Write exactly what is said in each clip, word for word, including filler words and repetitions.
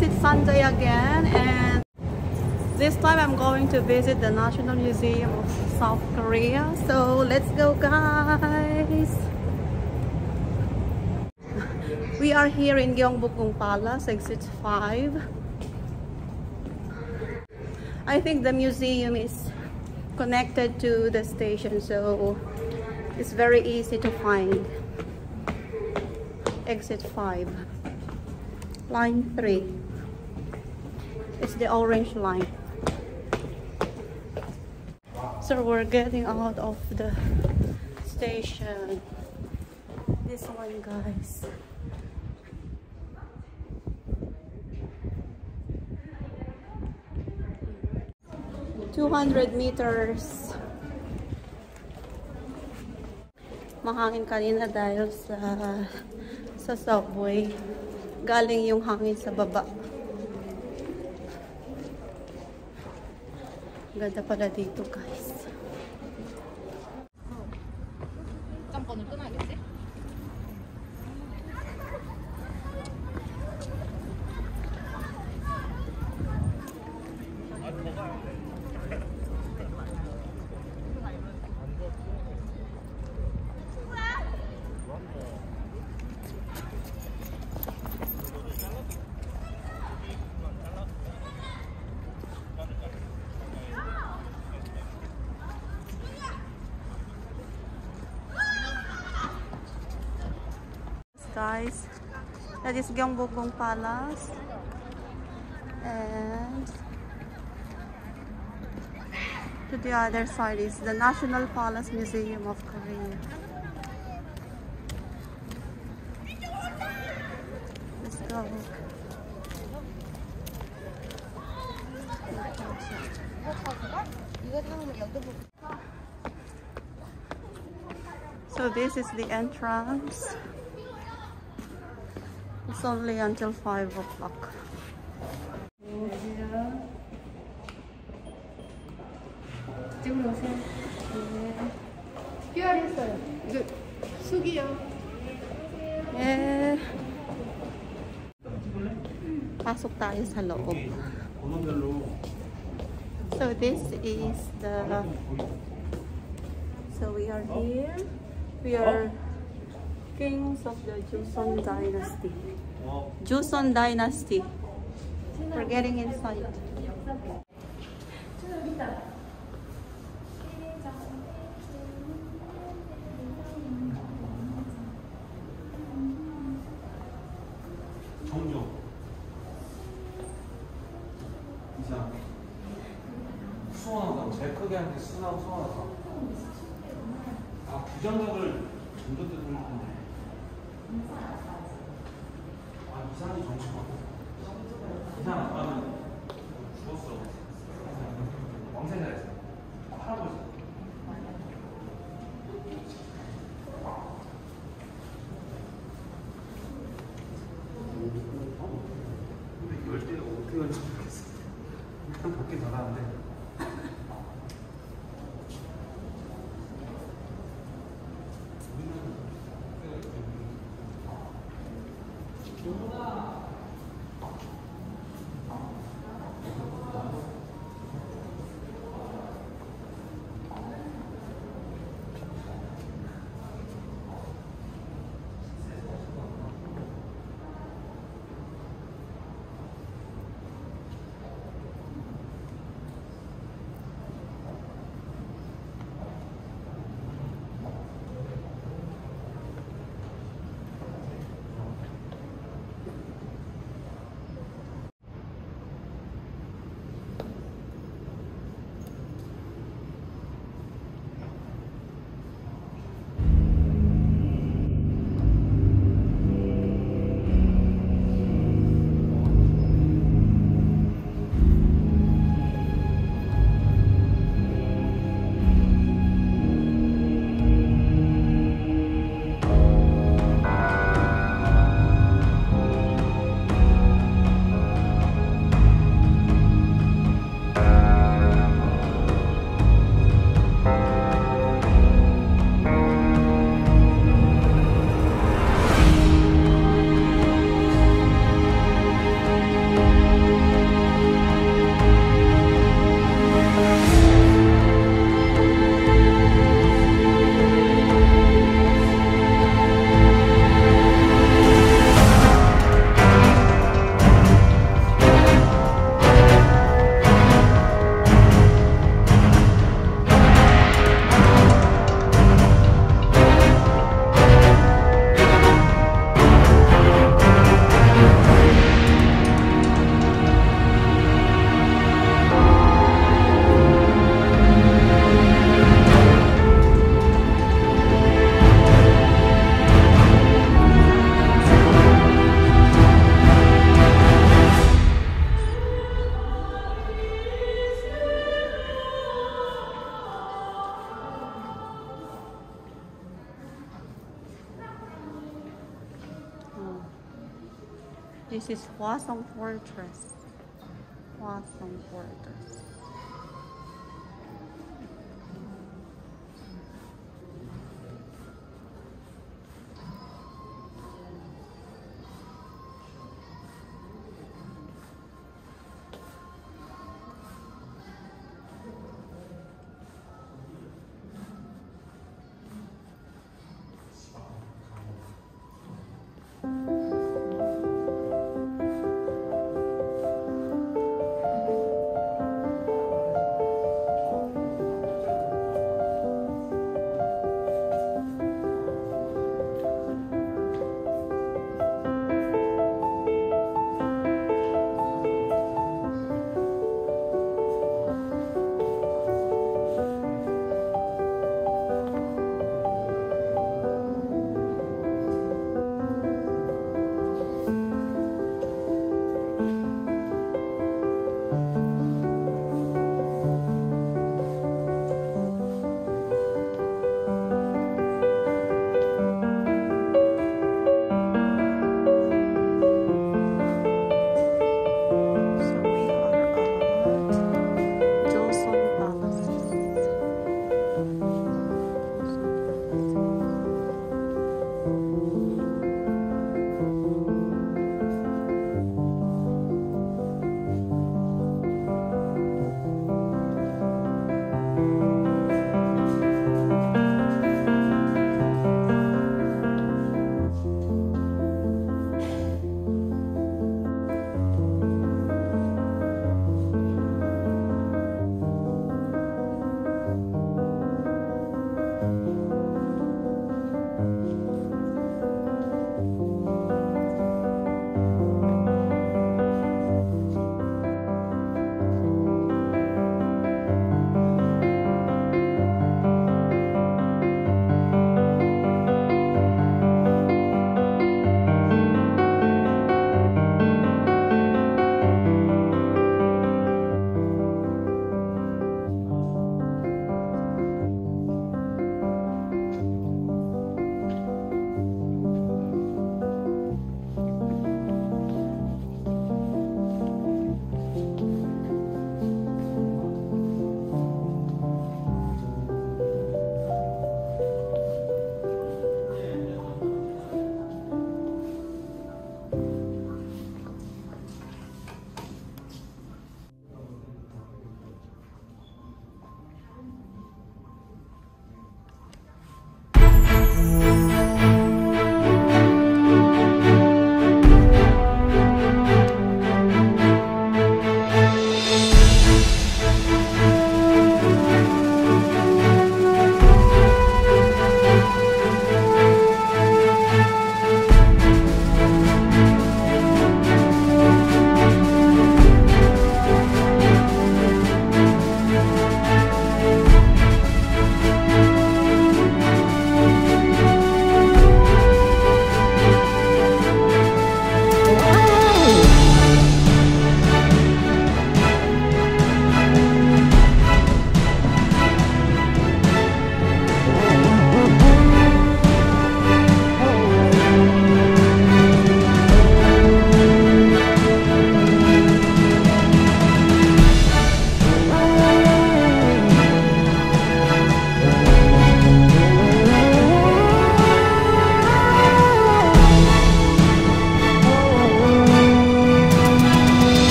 guys, it's Sunday again, and this time I'm going to visit the National Museum of South Korea. So let's go, guys. We are here in Gyeongbokgung Palace, exit five. I think the museum is connected to the station, so it's very easy to find. Exit five, line three. It's the orange line. So we're getting out of the station. This one, guys. two hundred meters. Mahangin kanina dahil sa sa subway. Galing yung hangin sa baba. Ganda pala dito, guys. Guys, that is Gyeongbokgung Palace, and to the other side is the National Palace Museum of Korea. Let's go. So this is the entrance. It's only until five o'clock. 예. pasok tayo sa loob. So this is the. So we are here. We are kings of the Joseon Dynasty. Joseon Dynasty. We're getting inside. 정조. 이상. 수원하다. 제일 크게 하는 게 수나고 수원하다. 아, 부정각을 정조 때 돌릴 건데. 아, 이상이 정치하고. 이상 아빠는 죽었어. 왕생자였어. 할아버지. 근데 열 대가 어떻게 걸지 모르겠어. 일단 밖에 나가는데. This is Hwasong Fortress. Hwasong Fortress.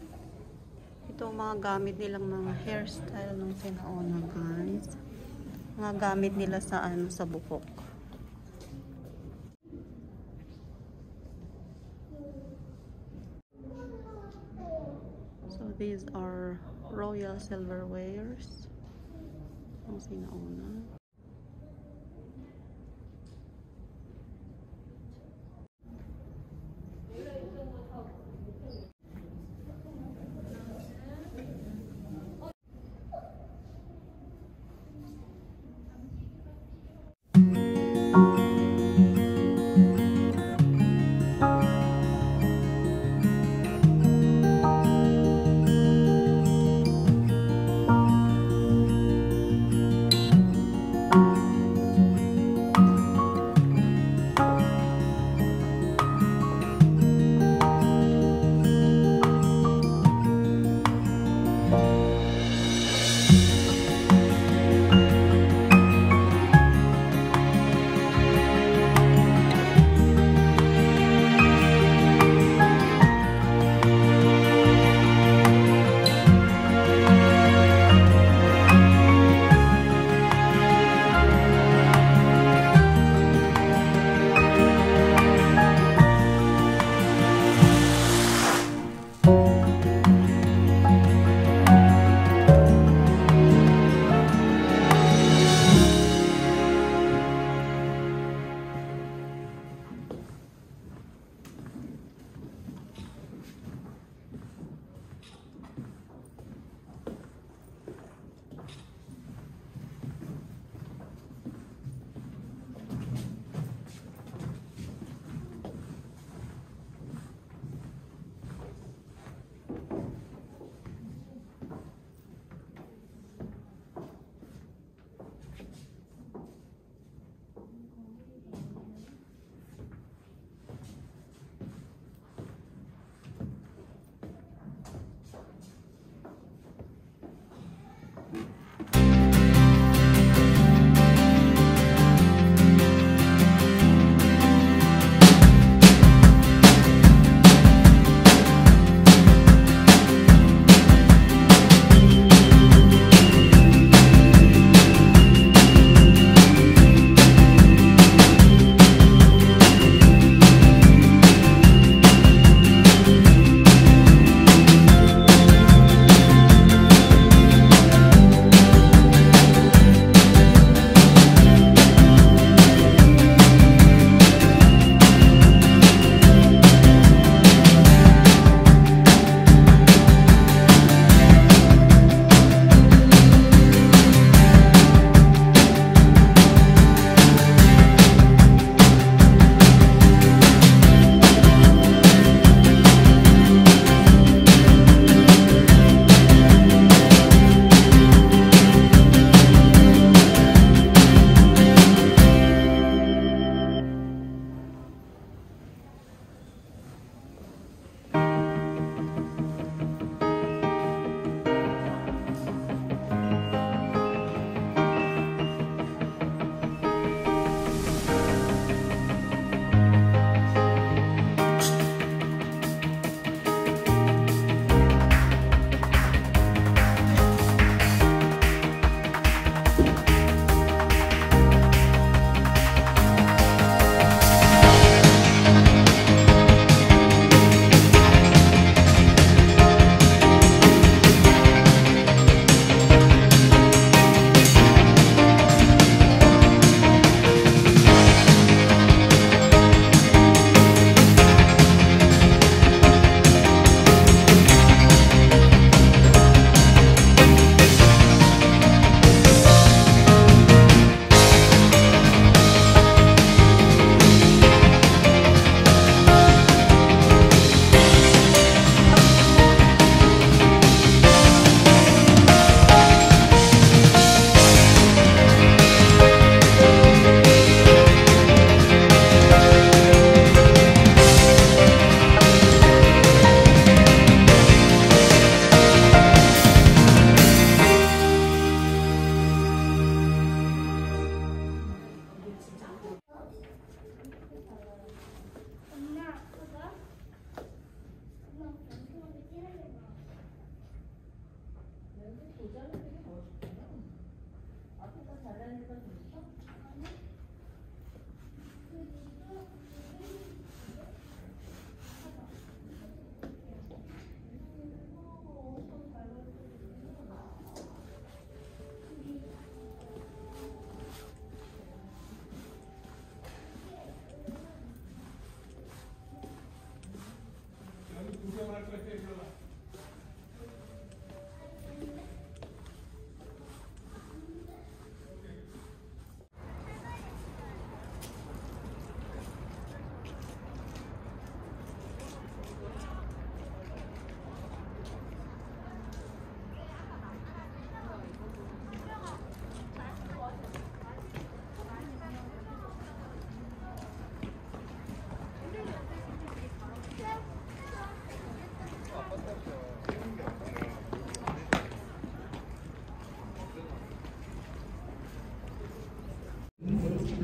Ito ang mga gamit nilang mga hairstyle nung sinauna, guys. Mga gamit nila sa ano, sa bukok. So these are royal silverwares. Ang sinauna.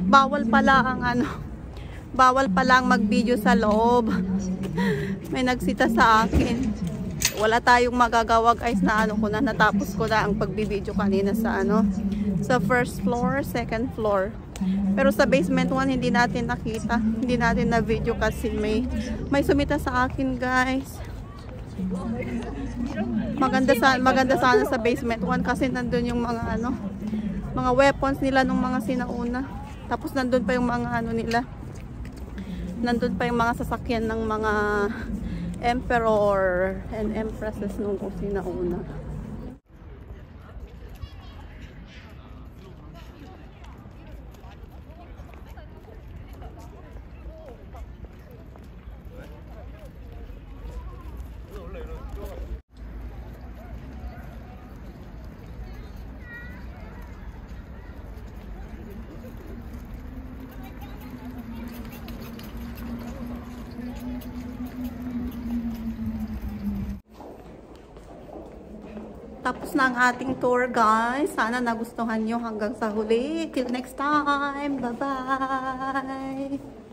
bawal pala ang ano, bawal pala ang mag-video sa loob. May nagsita sa akin. Wala tayong magagawa guys na ano ko na, natapos ko na ang pagbibideo kanina sa ano, sa first floor, second floor. Pero sa basement one hindi natin nakita, hindi natin na video kasi may may sumita sa akin guys. Maganda sa maganda sana sa basement one kasi nandun yung mga ano, mga weapons nila nung mga sinauna. Tapos nandun pa yung mga ano nila. Nandun pa yung mga sasakyan ng mga emperor and empresses nung sinauna. Tapos na ang ating tour guys. Sana nagustuhan nyo hanggang sa huli. Till next time. Bye-bye!